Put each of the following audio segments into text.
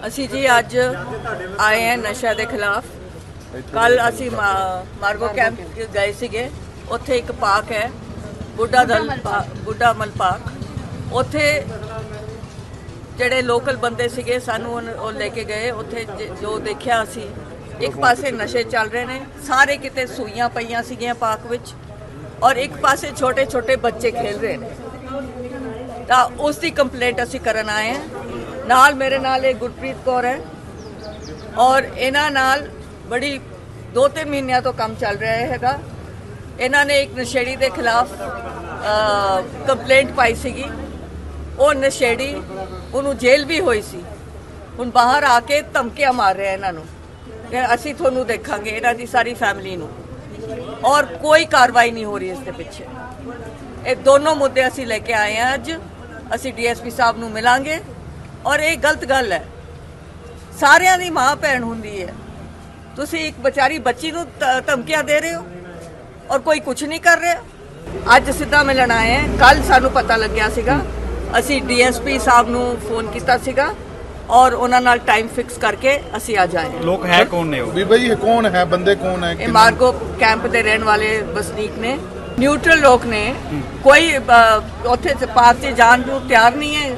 ਅਸੀਂ ਜੀ ਅੱਜ ਆਏ हैं नशा के खिलाफ। कल ਅਸੀਂ मार्गो कैंप गए ਸੀਗੇ। ਉੱਥੇ ਇੱਕ ਪਾਰਕ है बुढ़ा मल पार्क। ਉੱਥੇ ਜਿਹੜੇ ਲੋਕਲ ਬੰਦੇ ਸੀਗੇ ਸਾਨੂੰ ਉਹ ਲੈ ਕੇ ਗਏ। ਉੱਥੇ ਜੋ ਦੇਖਿਆ ਅਸੀਂ ਇੱਕ ਪਾਸੇ ਨਸ਼ੇ ਚੱਲ ਰਹੇ ਨੇ, ਸਾਰੇ ਕਿਤੇ ਸੂਈਆਂ ਪਈਆਂ ਸੀਗੀਆਂ ਪਾਰਕ ਵਿੱਚ, ਔਰ ਇੱਕ ਪਾਸੇ ਛੋਟੇ ਛੋਟੇ ਬੱਚੇ ਖੇਲ ਰਹੇ ਨੇ। ਤਾਂ ਉਸ ਦੀ ਕੰਪਲੇਂਟ ਅਸੀਂ ਕਰਨ ਆਏ ਹਾਂ। ਨਾਲ ਮੇਰੇ ਨਾਲ ਇਹ ਗੁਰਪ੍ਰੀਤ ਕੌਰ ਹੈ, ਔਰ ਇਹਨਾਂ ਨਾਲ ਬੜੀ 2-3 ਮਹੀਨਿਆਂ ਤੋਂ ਕੰਮ ਚੱਲ ਰਿਹਾ ਹੈਗਾ। ਇਹਨਾਂ ਨੇ ਇੱਕ ਨਸ਼ੇੜੀ ਦੇ ਖਿਲਾਫ ਕੰਪਲੇਂਟ ਪਾਈ ਸੀਗੀ। ਉਹ ਨਸ਼ੇੜੀ ਉਹਨੂੰ ਜੇਲ੍ਹ ਵੀ ਹੋਈ ਸੀ, ਹੁਣ ਬਾਹਰ ਆ ਕੇ ਧਮਕੀਆਂ ਮਾਰ ਰਿਹਾ ਇਹਨਾਂ ਨੂੰ ਕਿ ਅਸੀਂ ਤੁਹਾਨੂੰ ਦੇਖਾਂਗੇ, ਇਹਨਾਂ ਦੀ ਸਾਰੀ ਫੈਮਿਲੀ ਨੂੰ, ਔਰ ਕੋਈ ਕਾਰਵਾਈ ਨਹੀਂ ਹੋ ਰਹੀ ਇਸ ਦੇ ਪਿੱਛੇ। ਇਹ ਦੋਨੋਂ ਮੁੱਦੇ ਅਸੀਂ ਲੈ ਕੇ ਆਏ ਹਾਂ। ਅੱਜ ਅਸੀਂ ਡੀਐਸਪੀ ਸਾਹਿਬ ਨੂੰ ਮਿਲਾਂਗੇ, ਔਰ ਇਹ ਗਲਤ ਗੱਲ ਹੈ। ਸਾਰਿਆਂ ਦੀ ਮਾਂ ਭੈਣ ਹੁੰਦੀ ਹੈ, ਤੁਸੀਂ ਇੱਕ ਵਿਚਾਰੀ ਬੱਚੀ ਨੂੰ ਧਮਕੀਆਂ ਦੇ ਰਹੇ ਹੋ ਔਰ ਕੋਈ ਕੁਝ ਨਹੀਂ ਕਰ ਰਿਹਾ। ਅੱਜ ਸਿੱਧਾ ਮਿਲਣ ਆਏ ਹਾਂ। ਕੱਲ ਸਾਨੂੰ ਪਤਾ ਲੱਗਿਆ ਸੀਗਾ, ਅਸੀਂ ਡੀਐਸਪੀ ਸਾਹਿਬ ਨੂੰ ਫੋਨ ਕੀਤਾ ਸੀਗਾ ਔਰ ਉਹਨਾਂ ਨਾਲ ਟਾਈਮ ਫਿਕਸ ਕਰਕੇ ਅਸੀਂ ਆ ਜਾਏ। ਲੋਕ ਹੈ ਕੌਣ ਨੇ? ਬੀਬਾ ਜੀ ਕੌਣ ਹੈ, ਬੰਦੇ ਕੌਣ ਹੈ? ਇਹ ਮਾਰਗੋ ਕੈਂਪ ਦੇ ਰਹਿਣ ਵਾਲੇ ਵਸਨੀਕ ਨੇ, ਨਿਊਟਰਲ ਲੋਕ ਨੇ। ਕੋਈ ਉੱਥੇ ਪਾਰਕ 'ਚ ਜਾਣ ਨੂੰ ਤਿਆਰ ਨਹੀਂ ਹੈ।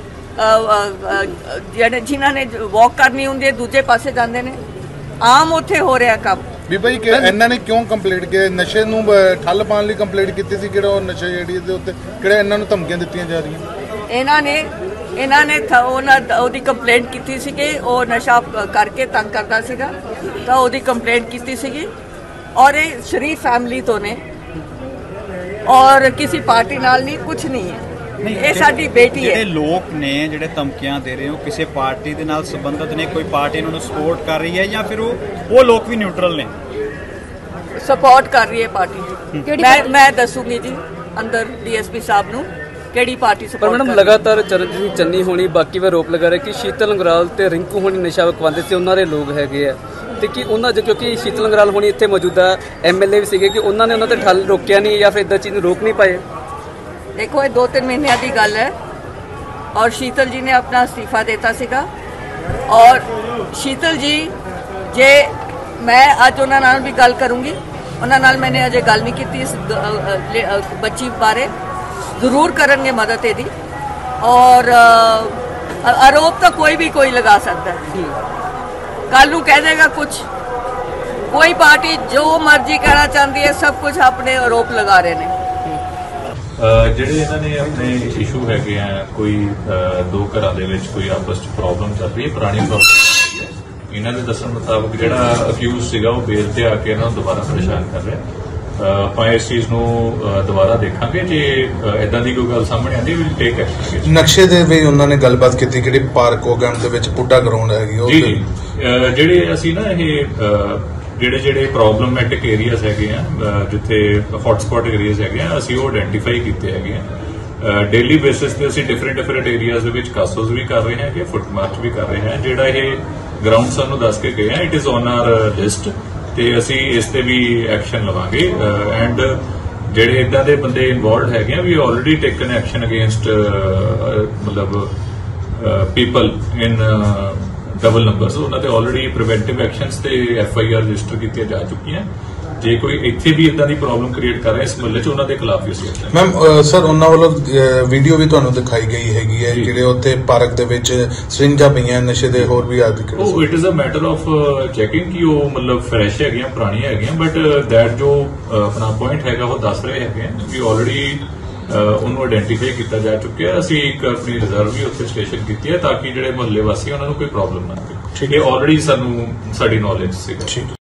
ਜਿਹੜੇ ਜਿਨ੍ਹਾਂ ਨੇ ਵਾਕ ਕਰਨੀ ਹੁੰਦੀ ਹੈ ਦੂਜੇ ਪਾਸੇ ਜਾਂਦੇ ਨੇ। ਆਮ ਉੱਥੇ ਹੋ ਰਿਹਾ ਕੰਮ। ਬੀਬਾ ਜੀ ਇਹਨਾਂ ਨੇ ਕਿਉਂ ਕੰਪਲੇਂਟ ਕੀਤੀ? ਨਸ਼ੇ ਨੂੰ ਠੱਲ ਪਾਉਣ ਲਈ ਕੰਪਲੇਂਟ ਕੀਤੀ ਸੀ? ਕਿਹੜਾ ਉਹ ਨਸ਼ਾ ਜਿਹੜੀ ਦੇ ਉੱਤੇ ਕਿਹੜਾ ਇਹਨਾਂ ਨੂੰ ਧਮਕੀਆਂ ਦਿੱਤੀਆਂ ਜਾ ਰਹੀਆਂ? ਇਹਨਾਂ ਨੇ ਉਹਦੀ ਕੰਪਲੇਂਟ ਕੀਤੀ ਸੀ ਕਿ ਉਹ ਨਸ਼ਾ ਕਰਕੇ ਤੰਗ ਕਰਦਾ ਸੀਗਾ, ਤਾਂ ਉਹਦੀ ਕੰਪਲੇਂਟ ਕੀਤੀ ਸੀਗੀ। ਔਰ ਇਹ ਸ਼ਰੀਫ ਫੈਮਿਲੀ ਤੋਂ ਨੇ, ਔਰ ਕਿਸੇ ਪਾਰਟੀ ਨਾਲ ਨਹੀਂ, ਕੁਝ ਨਹੀਂ ਹੈ। ਇਹ ਸਾਡੀ ਬੇਟੀ ਹੈ। ਜਿਹੜੇ ਲੋਕ ਨੇ ਜਿਹੜੇ ਧਮਕੀਆਂ ਦੇ ਰਹੇ ਹੋ, ਕਿਸੇ ਪਾਰਟੀ ਦੇ ਨਾਲ ਸੰਬੰਧਿਤ ਨੇ? ਕੋਈ ਪਾਰਟੀ ਇਹਨਾਂ ਨੂੰ ਸਪੋਰਟ ਕਰ ਰਹੀ ਹੈ ਜਾਂ ਫਿਰ ਉਹ ਲੋਕ ਵੀ ਨਿਊਟਰਲ ਨੇ? ਸਪੋਰਟ ਕਰ ਰਹੀ ਹੈ ਪਾਰਟੀ। ਮੈਂ ਦੱਸੂਗੀ ਜੀ ਅੰਦਰ ਡੀਐਸਪੀ ਸਾਹਿਬ ਨੂੰ ਕਿਹੜੀ ਪਾਰਟੀ ਸਪੋਰਟ। ਪਰ ਮੈਡਮ ਲਗਾਤਾਰ ਚਰਨਜੀਤ ਚੰਨੀ ਹੋਣੀ ਬਾਕੀ ਵਾਰ ਰੋਪ ਲਗਾ ਰਹੇ ਕਿ ਸ਼ੀਤਲ ਅੰਗਰਾਲ ਤੇ ਰਿੰਕੂ ਹੋਣੀ ਨਸ਼ਾ ਵਿਕਵਾਉਂਦੇ ਸੀ, ਉਹਨਾਂ ਦੇ ਲੋਕ ਹੈਗੇ ਆ, ਤੇ ਕਿ ਉਹਨਾਂ ਕਿਉਂਕਿ ਸ਼ੀਤਲ ਅੰਗਰਾਲ ਹੋਣੀ ਇੱਥੇ ਮੌਜੂਦਾ ਐਮਐਲਏ ਵੀ ਸੀਗੇ, ਕਿ ਉਹਨਾਂ ਨੇ ਉਹਨਾਂ ਤੇ ਠੱਲ ਰੋਕਿਆ ਨਹੀਂ ਜਾਂ ਫਿਰ ਇਦਾਂ ਚੀਜ਼ ਨੂੰ ਰੋਕ ਨਹੀਂ ਪਾਏ। देखो ये 2-3 महीने की गल है, और शीतल जी ने अपना इस्तीफा देता सीगा। और शीतल जी जे मैं अज उन्हां नाल भी गल करूँगी, उन्हां नाल मैंने अजे गल नहीं की इस बच्ची बारे। जरूर करेंगे मदद यदी, और आरोप तो कोई लगा सकता है। कल नूं कह देगा कुछ, कोई पार्टी जो मर्जी कहना चाहती है, सब कुछ अपने आरोप लगा रहे हैं। ਜਿਹੜੇ ਇਹਨਾਂ ਨੇ ਆਪਣੇ ਇਸ਼ੂ ਹੈਗੇ ਆ, ਕੋਈ ਦੋ ਘਰਾਂ ਦੇ ਵਿੱਚ ਕੋਈ ਆਪਸ 'ਚ ਪ੍ਰੋਬਲਮ ਚੱਲ ਰਹੀ ਹੈ, ਪੁਰਾਣੀ ਪ੍ਰੋਬਲਮ। ਇਹਨਾਂ ਦੇ ਦੱਸਣ ਮੁਤਾਬਕ ਜਿਹੜਾ ਅਕਿਊਜ਼ ਸੀਗਾ ਉਹ ਬੇਲ ਤੇ ਆ ਕੇ ਇਹਨਾਂ ਨੂੰ ਦੁਬਾਰਾ ਪਰੇਸ਼ਾਨ ਕਰ ਰਿਹਾ। ਆਪਾਂ ਇਸ ਚੀਜ਼ ਨੂੰ ਦੁਬਾਰਾ ਦੇਖਾਂਗੇ। ਜੇ ਇਦਾਂ ਦੀ ਕੋਈ ਗੱਲ ਸਾਹਮਣੇ ਆਉਂਦੀ ਵਿਲ ਟੇਕ ਐਕਸ਼ਨ। ਨਕਸ਼ੇ ਦੇ ਵੀ ਉਹਨਾਂ ਨੇ ਗੱਲਬਾਤ ਕੀਤੀ, ਕਿਹੜੀ ਪਾਰਕ ਪ੍ਰੋਗਰਾਮ ਦੇ ਵਿੱਚ ਪੁੱਡਾ ਗਰਾਊਂਡ ਹੈਗੀ ਉਹ ਜੀ। ਜਿਹੜੇ ਅਸੀਂ ਨਾ ਇਹ ਜਿਹੜੇ ਪ੍ਰੋਬਲਮੈਟਿਕ ਏਰੀਆਜ਼ ਹੈਗੇ ਆ, ਜਿੱਥੇ ਹੌਟਸਪੌਟ ਏਰੀਆਜ਼ ਹੈਗੇ ਆ, ਅਸੀਂ ਉਹ ਆਇਡੈਂਟੀਫਾਈ ਕੀਤੇ ਹੈਗੇ ਆ। ਡੇਲੀ ਬੇਸਿਸ ਤੇ ਅਸੀਂ ਡਿਫਰੈਂਟ ਏਰੀਆਜ਼ ਦੇ ਵਿੱਚ ਕਾਸੋਜ਼ ਵੀ ਕਰ ਰਹੇ ਹਾਂ ਕਿ ਫੁੱਟ ਮਾਰਚ ਵੀ ਕਰ ਰਹੇ ਹਾਂ। ਜਿਹੜਾ ਇਹ ਗਰਾਊਂਡ ਸਾਨੂੰ ਦੱਸ ਕੇ ਗਏ ਆ, it is on our list, ਤੇ ਅਸੀਂ ਇਸ ਤੇ ਵੀ ਐਕਸ਼ਨ ਲਵਾਂਗੇ। ਐਂਡ ਜਿਹੜੇ ਇਦਾਂ ਦੇ ਬੰਦੇ ਇਨਵੋਲਵਡ ਹੈਗੇ ਆ, ਵੀ ਆਲਰੇਡੀ ਟੇਕਨ ਐਕਸ਼ਨ ਅਗੇਂਸਟ ਮਤਲਬ ਪੀਪਲ ਇਨ ਡਬਲ ਨੰਬਰਸ। ਉਹਨਾਂ ਤੇ ਆਲਰੇਡੀ ਪ੍ਰੀਵੈਂਟਿਵ ਐਕਸ਼ਨਸ ਤੇ FIR ਰਜਿਸਟਰ ਕੀਤੀਆਂ ਜਾ ਚੁੱਕੀਆਂ। ਜੇ ਕੋਈ ਇੱਥੇ ਵੀ ਇਦਾਂ ਦੀ ਪ੍ਰੋਬਲਮ ਕ੍ਰੀਏਟ ਕਰ ਰਿਹਾ ਇਸ ਮੁਹੱਲੇ 'ਚ, ਉਹਨਾਂ ਦੇ ਖਿਲਾਫ ਵੀ ਅਸੀਂ ਐਕਸ਼ਨ। ਮੈਮ ਸਰ, ਉਹਨਾਂ ਵੱਲੋਂ ਵੀਡੀਓ ਵੀ ਤੁਹਾਨੂੰ ਦਿਖਾਈ ਗਈ ਹੈਗੀ ਹੈ, ਜਿਹੜੇ ਉੱਥੇ ਪਾਰਕ ਦੇ ਵਿੱਚ ਸਰਿੰਜਾਂ ਪਈਆਂ ਨਸ਼ੇ ਦੇ, ਹੋਰ ਵੀ ਆਦਿ। ਉਹ it is a matter of checking ਕਿ ਉਹ ਮਤਲਬ ਫਰੈਸ਼ ਹੈਗੀਆਂ, ਪੁਰਾਣੀਆਂ ਹੈਗੀਆਂ, ਬਟ ਦੈਟ ਜੋ ਆਪਣਾ ਪੁਆਇੰਟ ਹੈਗਾ ਉਹ ਦੱਸ ਰਹੇ ਹੈਗੇ ਵੀ ਆਲਰੇਡੀ ਉਹਨੂੰ ਆਇਡੈਂਟੀਫਾਈ ਕੀਤਾ ਜਾ ਚੁੱਕਿਆ। ਅਸੀਂ ਇੱਕ ਆਪਣੀ ਰਿਜ਼ਰਵ ਵੀ ਉੱਥੇ ਸਟੇਸ਼ਨ ਕੀਤੀ ਹੈ ਤਾਂ ਕਿ ਜਿਹੜੇ ਮੁਹੱਲੇ ਵਾਸੀ ਉਹਨਾਂ ਨੂੰ ਕੋਈ ਪ੍ਰੋਬਲਮ ਨਾ ਆਵੇ। ਇਹ ਆਲਰੇਡੀ ਸਾਡੀ ਨੌਲੇਜ ਸੀਗਾ।